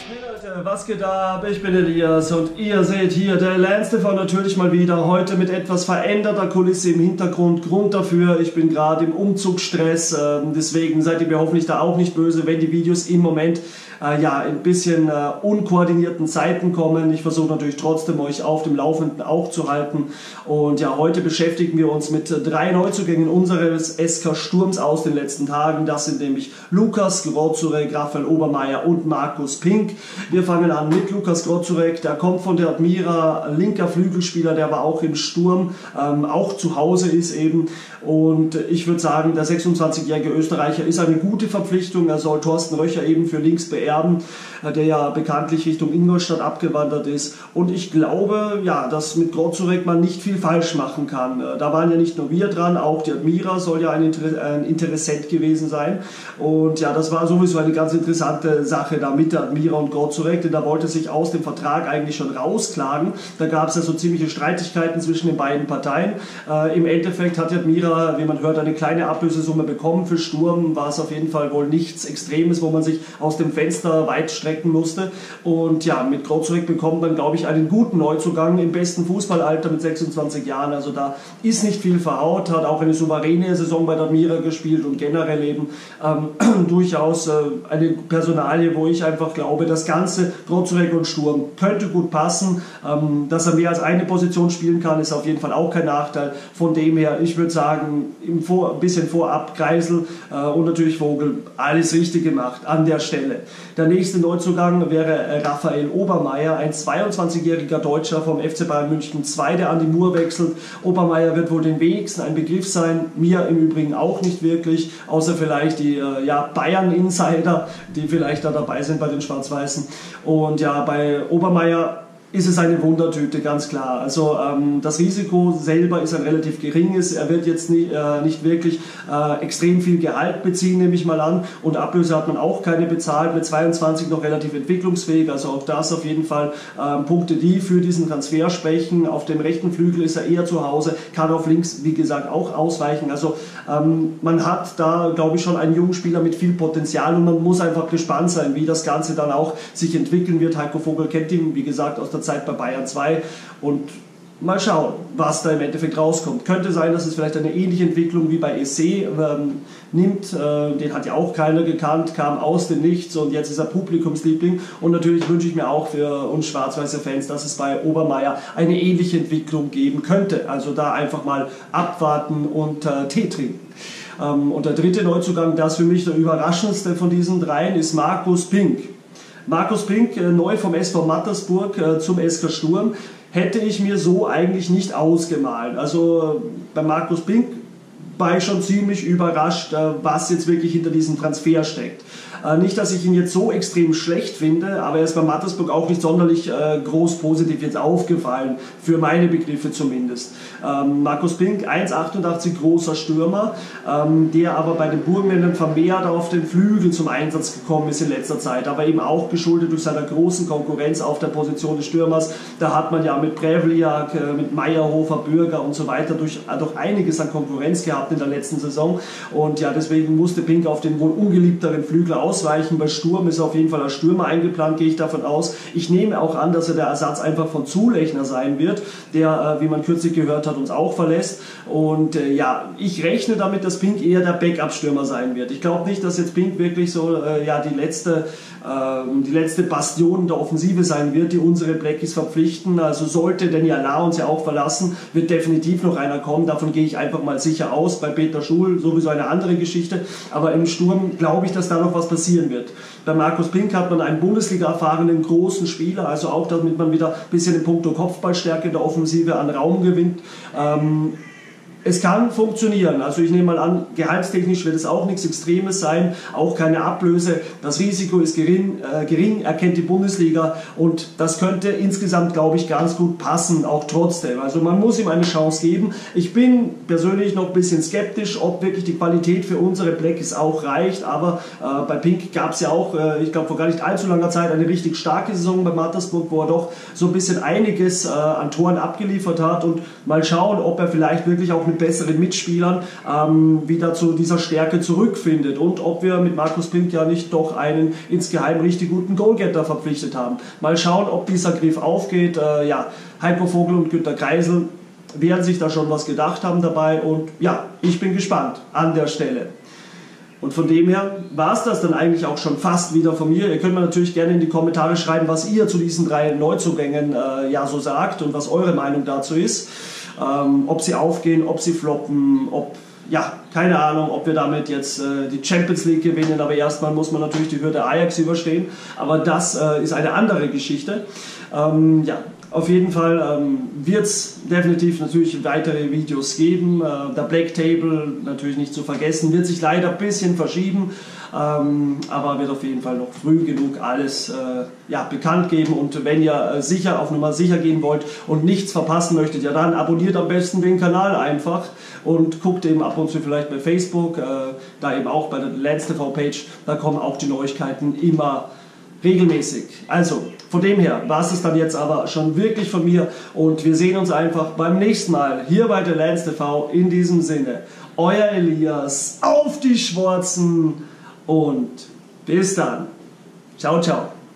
Leute, was geht ab? Ich bin Elias und ihr seht hier der LAN-TV natürlich mal wieder, heute mit etwas veränderter Kulisse im Hintergrund. Grund dafür, ich bin gerade im Umzugsstress, deswegen seid ihr mir hoffentlich da auch nicht böse, wenn die Videos im Moment ja, in ein bisschen unkoordinierten Zeiten kommen. Ich versuche natürlich trotzdem euch auf dem Laufenden auch zu halten. Und ja, heute beschäftigen wir uns mit 3 Neuzugängen unseres SK Sturms aus den letzten Tagen. Das sind nämlich Lukas Grozurek, Raphael Obermeier und Markus Pink. Wir fangen an mit Lukas Grozurek, der kommt von der Admira, linker Flügelspieler, der aber auch im Sturm auch zu Hause ist eben. Und ich würde sagen, der 26-jährige Österreicher ist eine gute Verpflichtung. Er soll Thorsten Röcher eben für links beerben, der ja bekanntlich Richtung Ingolstadt abgewandert ist. Und ich glaube, ja, dass mit Grozurek man nicht viel falsch machen kann. Da waren ja nicht nur wir dran, auch die Admira soll ja ein Interessent gewesen sein. Und ja, das war sowieso eine ganz interessante Sache da mit der Admira und Grozurek, denn da wollte sich aus dem Vertrag eigentlich schon rausklagen. Da gab es ja so ziemliche Streitigkeiten zwischen den beiden Parteien. Im Endeffekt hat die Admira, wie man hört, eine kleine Ablösesumme bekommen. Für Sturm war es auf jeden Fall wohl nichts Extremes, wo man sich aus dem Fenster weit strecken musste. Und ja, mit Grozurek bekommt man, glaube ich, einen guten Neuzugang im besten Fußballalter mit 26 Jahren. Also da ist nicht viel verhaut, hat auch eine souveräne Saison bei der Admira gespielt und generell eben durchaus eine Personalie, wo ich einfach glaube, das Ganze, Grozurek und Sturm, könnte gut passen. Dass er mehr als eine Position spielen kann, ist auf jeden Fall auch kein Nachteil. Von dem her, ich würde sagen, ein bisschen vorab Kreisel und natürlich Vogel, alles richtig gemacht an der Stelle. Der nächste Neuzugang wäre Raphael Obermeier, ein 22-jähriger Deutscher vom FC Bayern München 2, der an die Mur wechselt. Obermeier wird wohl den wenigsten ein Begriff sein, mir im Übrigen auch nicht wirklich, außer vielleicht die ja, Bayern-Insider, die vielleicht da dabei sind bei den Schwarz-Weißen. Und ja, bei Obermeier ist es eine Wundertüte, ganz klar. Also das Risiko selber ist ein relativ geringes. Er wird jetzt nicht wirklich extrem viel Gehalt beziehen, nehme ich mal an. Und Ablöse hat man auch keine bezahlt. Mit 22 noch relativ entwicklungsfähig. Also auch das auf jeden Fall Punkte, die für diesen Transfer sprechen. Auf dem rechten Flügel ist er eher zu Hause, kann auf links, wie gesagt, auch ausweichen. Also man hat da, glaube ich, schon einen jungen Spieler mit viel Potenzial und man muss einfach gespannt sein, wie das Ganze dann auch sich entwickeln wird. Heiko Vogel kennt ihn, wie gesagt, aus der Zeit bei Bayern 2 und mal schauen, was da im Endeffekt rauskommt. Könnte sein, dass es vielleicht eine ähnliche Entwicklung wie bei EC nimmt. Den hat ja auch keiner gekannt, kam aus dem Nichts und jetzt ist er Publikumsliebling. Und natürlich wünsche ich mir auch für uns schwarz-weiße Fans, dass es bei Obermeier eine ähnliche Entwicklung geben könnte. Also da einfach mal abwarten und Tee trinken. Und der dritte Neuzugang, das für mich der überraschendste von diesen dreien, ist Markus Pink. Markus Pink, neu vom SV Mattersburg zum SK Sturm, hätte ich mir so eigentlich nicht ausgemalt. Also bei Markus Pink war ich schon ziemlich überrascht, was jetzt wirklich hinter diesem Transfer steckt. Nicht, dass ich ihn jetzt so extrem schlecht finde, aber er ist bei Mattersburg auch nicht sonderlich groß positiv jetzt aufgefallen, für meine Begriffe zumindest. Markus Pink, 1,88 großer Stürmer, der aber bei den Burgenländern vermehrt auf den Flügeln zum Einsatz gekommen ist in letzter Zeit, aber eben auch geschuldet durch seine großen Konkurrenz auf der Position des Stürmers. Da hat man ja mit Prevliak, mit Meyerhofer, Bürger und so weiter doch einiges an Konkurrenz gehabt in der letzten Saison und ja, deswegen musste Pink auf den wohl ungeliebteren Flügler ausweichen. Bei Sturm ist auf jeden Fall als Stürmer eingeplant, gehe ich davon aus. Ich nehme auch an, dass er der Ersatz einfach von Zulechner sein wird, der, wie man kürzlich gehört hat, uns auch verlässt. Und ja, ich rechne damit, dass Pink eher der Backup-Stürmer sein wird. Ich glaube nicht, dass jetzt Pink wirklich so ja, die letzte Bastion der Offensive sein wird, die unsere Blackies verpflichten. Also sollte Danny Aller uns ja auch verlassen, wird definitiv noch einer kommen. Davon gehe ich einfach mal sicher aus. Bei Peter Schul sowieso eine andere Geschichte. Aber im Sturm glaube ich, dass da noch was passieren wird. Bei Markus Pink hat man einen Bundesliga-erfahrenen großen Spieler, also auch damit man wieder ein bisschen in puncto Kopfballstärke der Offensive an Raum gewinnt. Es kann funktionieren, also ich nehme mal an, gehaltstechnisch wird es auch nichts Extremes sein, auch keine Ablöse, das Risiko ist gering, erkennt die Bundesliga und das könnte insgesamt, glaube ich, ganz gut passen, auch trotzdem. Also man muss ihm eine Chance geben. Ich bin persönlich noch ein bisschen skeptisch, ob wirklich die Qualität für unsere Blackies auch reicht, aber bei Pink gab es ja auch, ich glaube vor gar nicht allzu langer Zeit, eine richtig starke Saison bei Mattersburg, wo er doch so ein bisschen einiges an Toren abgeliefert hat und mal schauen, ob er vielleicht wirklich auch mit kleinen, besseren Mitspielern wieder zu dieser Stärke zurückfindet und ob wir mit Markus Pink ja nicht doch einen insgeheim richtig guten Goalgetter verpflichtet haben. Mal schauen, ob dieser Griff aufgeht. Ja, Heiko Vogel und Günter Kreisel werden sich da schon was gedacht haben dabei und ja, ich bin gespannt an der Stelle. Und von dem her war es das dann eigentlich auch schon fast wieder von mir. Ihr könnt mir natürlich gerne in die Kommentare schreiben, was ihr zu diesen 3 Neuzugängen ja so sagt und was eure Meinung dazu ist. Ob sie aufgehen, ob sie floppen, ob, ja, keine Ahnung, ob wir damit jetzt die Champions League gewinnen. Aber erstmal muss man natürlich die Hürde Ajax überstehen. Aber das ist eine andere Geschichte. Ja. Auf jeden Fall wird es definitiv natürlich weitere Videos geben. Der Black Table, natürlich nicht zu vergessen, wird sich leider ein bisschen verschieben, aber wird auf jeden Fall noch früh genug alles ja, bekannt geben. Und wenn ihr sicher auf Nummer sicher gehen wollt und nichts verpassen möchtet, ja dann abonniert am besten den Kanal einfach und guckt eben ab und zu vielleicht bei Facebook, da eben auch bei der Lance TV Page, da kommen auch die Neuigkeiten immer regelmäßig. Also, von dem her war es dann jetzt aber schon wirklich von mir und wir sehen uns einfach beim nächsten Mal hier bei der Lance TV. In diesem Sinne, euer Elias, auf die Schwarzen und bis dann. Ciao, ciao.